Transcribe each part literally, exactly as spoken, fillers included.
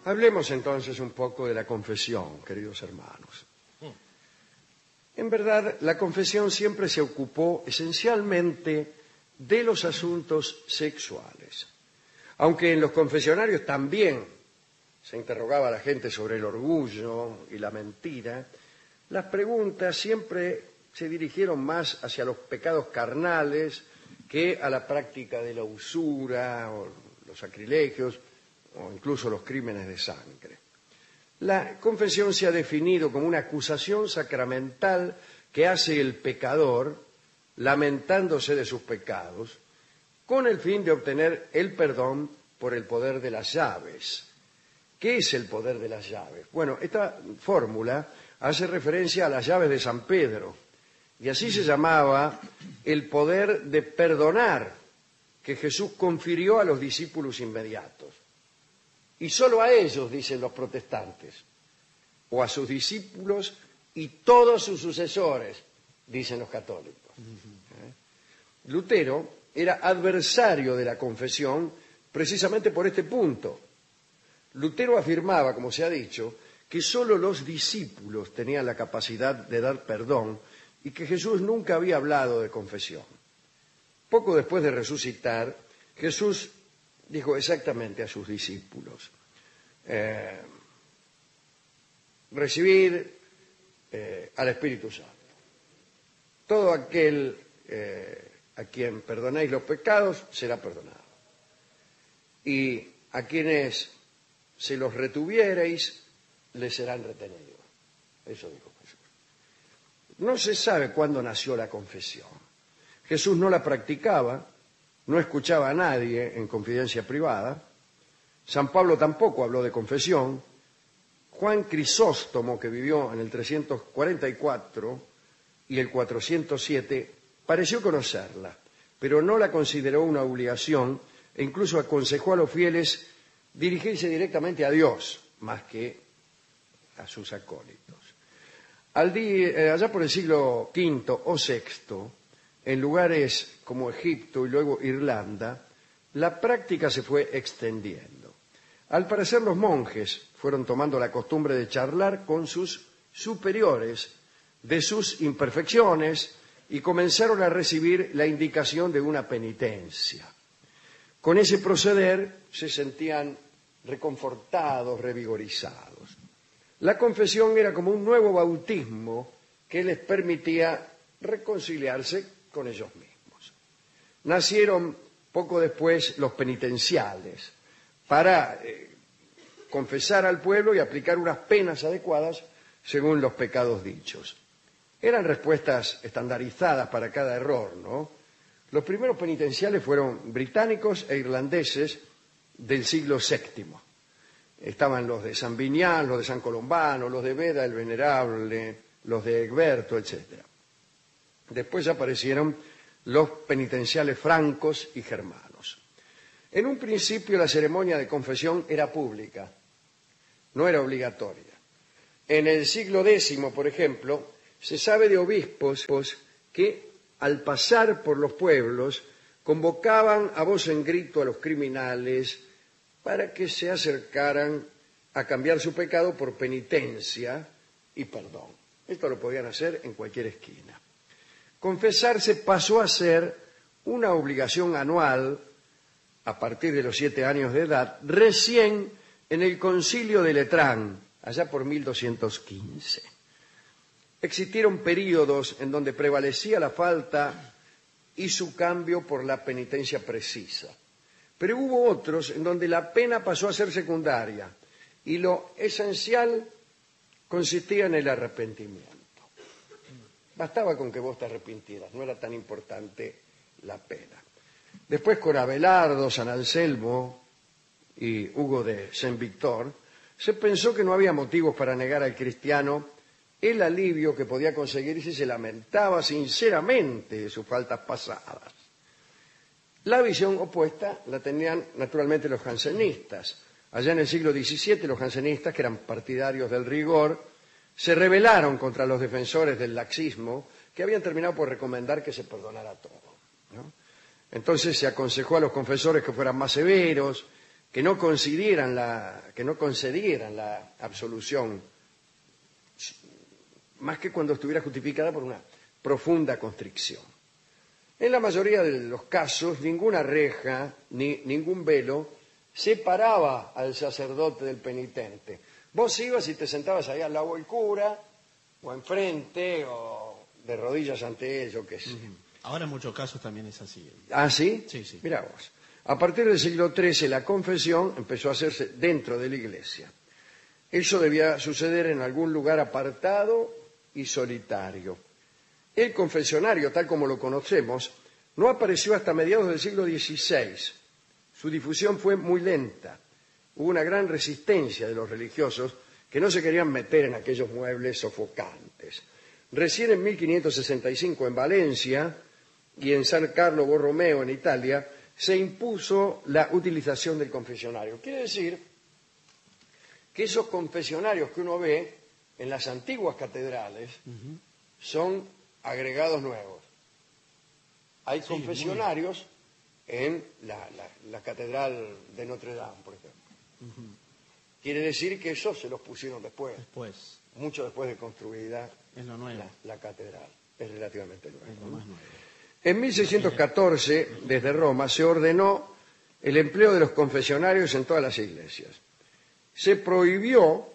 Hablemos entonces un poco de la confesión, queridos hermanos. En verdad, la confesión siempre se ocupó esencialmente de los asuntos sexuales. Aunque en los confesionarios también se interrogaba a la gente sobre el orgullo y la mentira, las preguntas siempre se dirigieron más hacia los pecados carnales que a la práctica de la usura o los sacrilegios o incluso los crímenes de sangre. La confesión se ha definido como una acusación sacramental que hace el pecador lamentándose de sus pecados con el fin de obtener el perdón por el poder de las llaves. ¿Qué es el poder de las llaves? Bueno, esta fórmula hace referencia a las llaves de San Pedro, y así se llamaba el poder de perdonar que Jesús confirió a los discípulos inmediatos. Y solo a ellos, dicen los protestantes, o a sus discípulos y todos sus sucesores, dicen los católicos. ¿Eh? Lutero era adversario de la confesión precisamente por este punto. Lutero afirmaba, como se ha dicho, que solo los discípulos tenían la capacidad de dar perdón y que Jesús nunca había hablado de confesión. Poco después de resucitar, Jesús dijo exactamente a sus discípulos, eh, recibir eh, al Espíritu Santo. Todo aquel eh, a quien perdonéis los pecados será perdonado. Y a quienes se los retuviereis, les serán retenidos. Eso dijo Jesús. No se sabe cuándo nació la confesión. Jesús no la practicaba, no escuchaba a nadie en confidencia privada. San Pablo tampoco habló de confesión. Juan Crisóstomo, que vivió en el trescientos cuarenta y cuatro y el cuatrocientos siete, pareció conocerla, pero no la consideró una obligación e incluso aconsejó a los fieles dirigirse directamente a Dios, más que a sus acólitos. Al día, allá por el siglo quinto o sexto, en lugares como Egipto y luego Irlanda, la práctica se fue extendiendo. Al parecer los monjes fueron tomando la costumbre de charlar con sus superiores de sus imperfecciones y comenzaron a recibir la indicación de una penitencia. Con ese proceder se sentían reconfortados, revigorizados. La confesión era como un nuevo bautismo que les permitía reconciliarse con ellos mismos. Nacieron poco después los penitenciales para eh, confesar al pueblo y aplicar unas penas adecuadas según los pecados dichos. Eran respuestas estandarizadas para cada error, ¿no? Los primeros penitenciales fueron británicos e irlandeses del siglo séptimo. Estaban los de San Vinián, los de San Colombano, los de Beda el Venerable, los de Egberto, etcétera. Después aparecieron los penitenciales francos y germanos. En un principio la ceremonia de confesión era pública, no era obligatoria. En el siglo décimo, por ejemplo, se sabe de obispos que al pasar por los pueblos convocaban a voz en grito a los criminales para que se acercaran a cambiar su pecado por penitencia y perdón. Esto lo podían hacer en cualquier esquina. Confesarse pasó a ser una obligación anual a partir de los siete años de edad, recién en el Concilio de Letrán, allá por mil doscientos quince. Existieron períodos en donde prevalecía la falta y su cambio por la penitencia precisa. Pero hubo otros en donde la pena pasó a ser secundaria y lo esencial consistía en el arrepentimiento. Bastaba con que vos te arrepintieras, no era tan importante la pena. Después con Abelardo, San Anselmo y Hugo de Saint-Victor, se pensó que no había motivos para negar al cristiano el alivio que podía conseguir si se lamentaba sinceramente de sus faltas pasadas. La visión opuesta la tenían naturalmente los jansenistas. Allá en el siglo diecisiete los jansenistas, que eran partidarios del rigor, se rebelaron contra los defensores del laxismo, que habían terminado por recomendar que se perdonara todo, ¿no? Entonces se aconsejó a los confesores que fueran más severos, que no concedieran la, que no concedieran la absolución, más que cuando estuviera justificada por una profunda constricción. En la mayoría de los casos, ninguna reja ni ningún velo separaba al sacerdote del penitente. Vos ibas y te sentabas ahí al lado del cura, o enfrente, o de rodillas ante él, yo qué sé. Uh-huh. Ahora en muchos casos también es así. ¿Ah, sí? Sí, sí. Mirá vos. A partir del siglo trece, la confesión empezó a hacerse dentro de la iglesia. Eso debía suceder en algún lugar apartado y solitario. El confesionario, tal como lo conocemos, no apareció hasta mediados del siglo dieciséis. Su difusión fue muy lenta. Hubo una gran resistencia de los religiosos que no se querían meter en aquellos muebles sofocantes. Recién en mil quinientos sesenta y cinco en Valencia y en San Carlo Borromeo en Italia se impuso la utilización del confesionario. Quiere decir que esos confesionarios que uno ve en las antiguas catedrales uh-huh. son agregados nuevos. Hay sí, confesionarios muy... en la, la, la catedral de Notre Dame, por ejemplo. Uh-huh. Quiere decir que esos se los pusieron después, después. mucho después de construida es lo nuevo. La, la catedral. Es relativamente nuevo. Es lo más nuevo. En mil seiscientos catorce, desde Roma, se ordenó el empleo de los confesionarios en todas las iglesias. Se prohibió,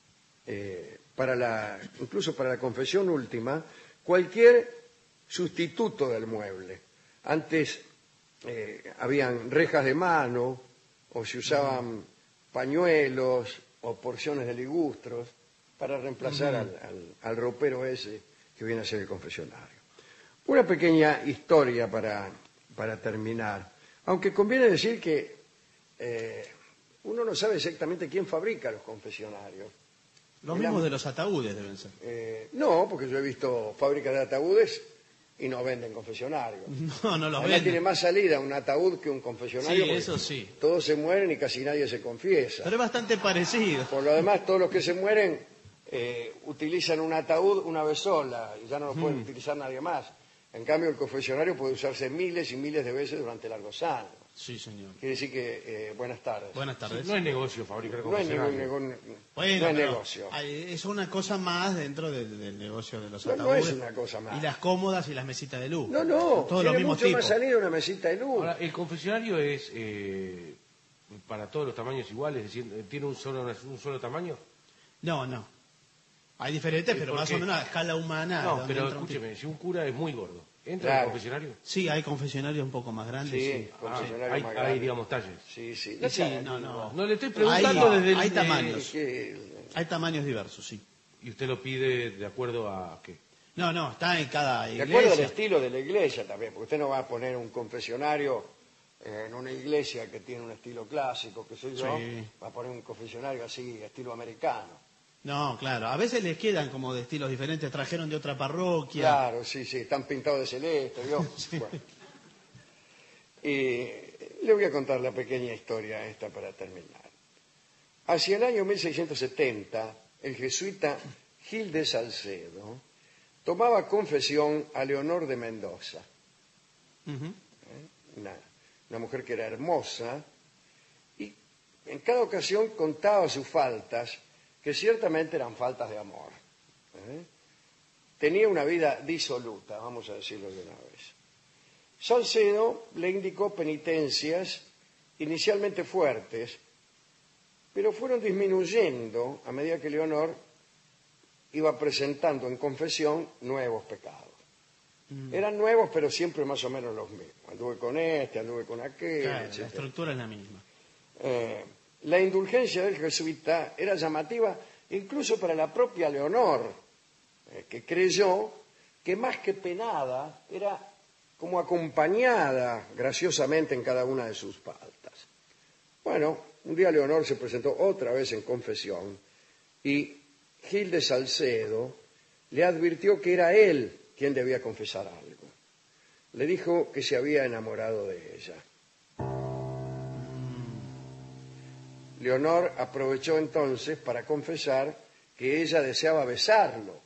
eh, para la, incluso para la confesión última, cualquier sustituto del mueble. Antes eh, habían rejas de mano, o se usaban pañuelos o porciones de ligustros para reemplazar uh-huh. al, al, al ropero ese que viene a ser el confesionario. Una pequeña historia para, para terminar, aunque conviene decir que eh, uno no sabe exactamente quién fabrica los confesionarios. Los mismos de los ataúdes deben ser. Eh, no, porque yo he visto fábricas de ataúdes y no venden confesionarios. No, no los Además venden. tiene más salida un ataúd que un confesionario. Sí, eso sí. Todos se mueren y casi nadie se confiesa. Pero es bastante parecido. Por lo demás, todos los que se mueren eh, utilizan un ataúd una vez sola y ya no lo hmm. pueden utilizar nadie más. En cambio, el confesionario puede usarse miles y miles de veces durante largos años. Sí, señor. Quiere decir que, eh, buenas tardes. Buenas tardes. Sí, no es negocio fabricar No es confesionarios. ningún, ningún, bueno, no es pero negocio. hay- es una cosa más dentro del, del negocio de los No, ataúdes. no es una cosa más. Y las cómodas y las mesitas de luz. No, no, Todo lo tiene mismo mucho tipo. más salida una mesita de luz. Ahora, el confesionario es eh, para todos los tamaños iguales, es decir, ¿tiene un solo, un solo tamaño? No, no. Hay diferentes, ¿Y pero por más qué? o menos a escala humana. No, donde pero entra un escúcheme, tipo. si un cura es muy gordo, ¿entra Claro. en el confesionario? Sí, hay confesionarios un poco más grandes. Sí, Sí, confesionario hay, más hay, grande. digamos, talles. Sí, sí. Sí, sé, no, digo, no. No le estoy preguntando Hay- desde el... hay de- tamaños. es que- Hay tamaños diversos, sí. Y usted lo pide de acuerdo a qué. No, no, está en cada De iglesia. acuerdo al estilo de la iglesia también, porque usted no va a poner un confesionario eh, en una iglesia que tiene un estilo clásico, qué sé yo, Sí. va a poner un confesionario así, estilo americano. No, claro. A veces les quedan como de estilos diferentes. Trajeron de otra parroquia. Claro, sí, sí, están pintados de celeste, ¿vio? Sí. Bueno. Y le voy a contar la pequeña historia esta para terminar. Hacia el año mil seiscientos setenta, el jesuita Gil de Salcedo tomaba confesión a Leonor de Mendoza, Ujú. ¿eh? una, una mujer que era hermosa, y en cada ocasión contaba sus faltas, que ciertamente eran faltas de amor. ¿eh? Tenía una vida disoluta, vamos a decirlo de una vez. Salcedo le indicó penitencias inicialmente fuertes, pero fueron disminuyendo a medida que Leonor iba presentando en confesión nuevos pecados. Mm. Eran nuevos, pero siempre más o menos los mismos. Anduve con este, anduve con aquel, Claro, la etcétera. estructura es la misma. Eh, la indulgencia del jesuita era llamativa incluso para la propia Leonor, eh, que creyó que más que penada era como acompañada graciosamente en cada una de sus faltas. Bueno, un día Leonor se presentó otra vez en confesión y Gil de Salcedo le advirtió que era él quien debía confesar algo. Le dijo que se había enamorado de ella. Leonor aprovechó entonces para confesar que ella deseaba besarlo.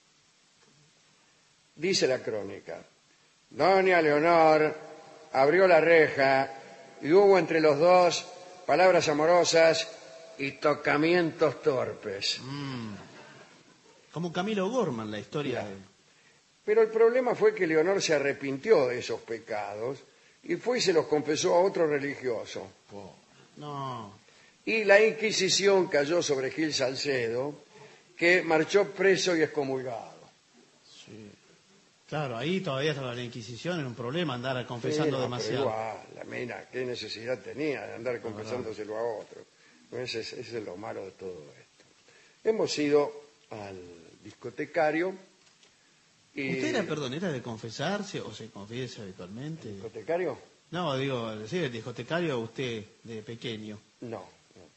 Dice la crónica: Doña Leonor abrió la reja y hubo entre los dos palabras amorosas y tocamientos torpes. Como Camilo Gorman, la historia. Claro. de- Pero el problema fue que Leonor se arrepintió de esos pecados y fue y se los confesó a otro religioso. No. Y la Inquisición cayó sobre Gil Salcedo, que marchó preso y excomulgado. Claro, ahí todavía estaba la Inquisición, era un problema andar confesando Sí, no, pero demasiado. igual, la mina, ¿qué necesidad tenía de andar confesándoselo a otro? Ese es, ese es lo malo de todo esto. Hemos ido al discotecario y... ¿Usted era, perdón, era de confesarse o se confiesa habitualmente? ¿Discotecario? No, digo, sí, el discotecario usted de pequeño. No. no.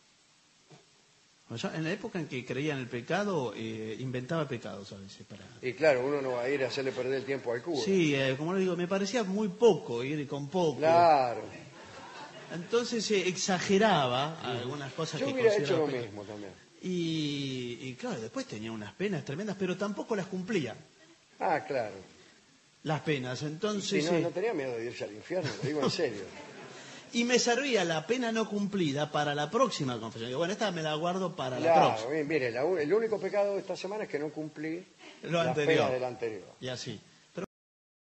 Yo, en la época en que creía en el pecado, eh, inventaba pecados a veces para... Y claro, uno no va a ir a hacerle perder el tiempo al cura. Sí, eh, como le digo, me parecía muy poco ir con poco. Claro. Entonces se exageraba algunas cosas Yo que hubiera hecho consideraba lo pecado. mismo también. Y, y claro, después tenía unas penas tremendas, pero tampoco las cumplía, Ah, claro. las penas. Sí, Entonces, no, eh, no tenía miedo de irse al infierno, lo digo en serio. y me servía la pena no cumplida para la próxima confesión. Digo, bueno, esta me la guardo para la Claro, próxima. mire, la u- el único pecado de esta semana es que no cumplí Lo las anterior. penas del anterior. Y así.